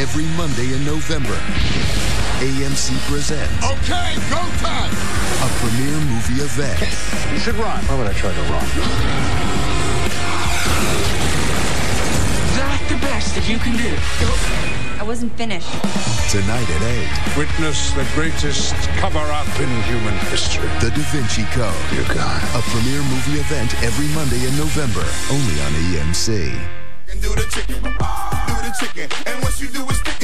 every Monday in November. AMC presents... Okay, go time! A premiere movie event. You should run. Why would I try to run? That the best that you can do? I wasn't finished. Tonight at 8. Witness the greatest cover-up in human history. The Da Vinci Code. You're gone. A premiere movie event every Monday in November. Only on AMC. And do the chicken, and once you do it, stick